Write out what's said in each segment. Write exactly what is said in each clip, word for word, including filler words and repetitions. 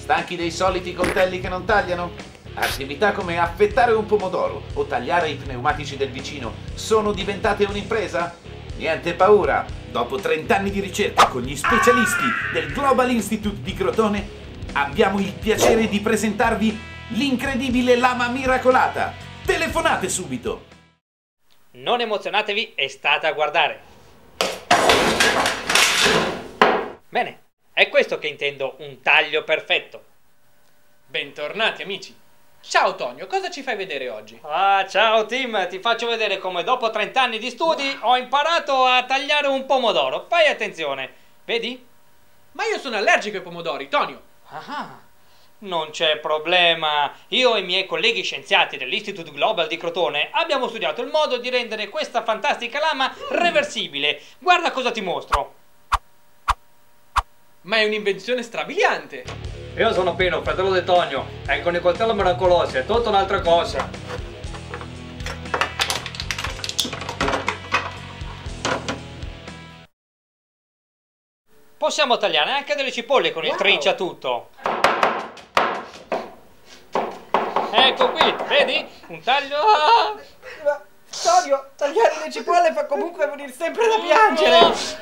Stanchi dei soliti coltelli che non tagliano? Attività come affettare un pomodoro o tagliare i pneumatici del vicino sono diventate un'impresa? Niente paura! Dopo trenta anni di ricerca con gli specialisti del Global Institute di Crotone, abbiamo il piacere di presentarvi l'incredibile lama miracolata. Telefonate subito! Non emozionatevi e state a guardare. Bene, è questo che intendo, un taglio perfetto. Bentornati amici. Ciao Tonio, cosa ci fai vedere oggi? Ah, ciao Tim, ti faccio vedere come dopo trenta anni di studi ho imparato a tagliare un pomodoro. Fai attenzione, vedi? Ma io sono allergico ai pomodori, Tonio. Ah, non c'è problema. Io e i miei colleghi scienziati dell'Institute Global di Crotone abbiamo studiato il modo di rendere questa fantastica lama reversibile. Guarda cosa ti mostro. Ma è un'invenzione strabiliante. Io sono Pino, fratello di Tonio, e con il coltello miracoloso è tutta un'altra cosa. Possiamo tagliare anche delle cipolle con il Wow. trinciatutto. Ecco qui, vedi? Un taglio... Ah! Ma, Tonio, tagliare le cipolle fa comunque venire sempre da piangere.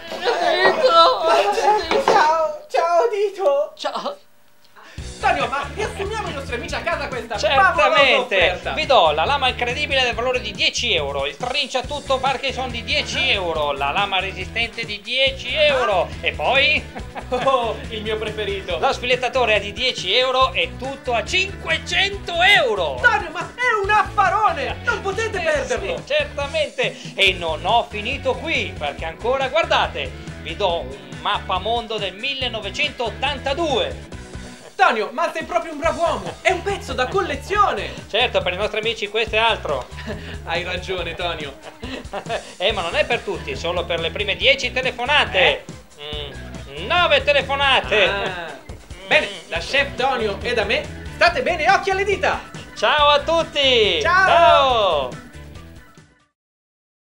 Ciao, ciao Dito. Ciao. Tonio, ma riassumiamo i nostri amici a casa questa favolosa Certamente, offerta. vi do la lama incredibile del valore di dieci euro, il trinciatutto Parkinson di dieci euro, la lama resistente di dieci euro e poi Oh, il mio preferito. lo sfilettatore è di dieci euro e tutto a cinquecento euro. Tonio, ma è un affarone, non potete perderlo. Sì, certamente, e non ho finito qui perché ancora, guardate, vi do un mappamondo del millenovecentottantadue. Tonio, ma sei proprio un bravo uomo, è un pezzo da collezione. Certo, per i nostri amici questo è altro. Hai ragione, Tonio. Eh, ma non è per tutti, solo per le prime dieci telefonate. Mm, nove telefonate. Ah. Bene, da Chef Tonio e da me, state bene, occhi alle dita. Ciao a tutti. Ciao. Ciao.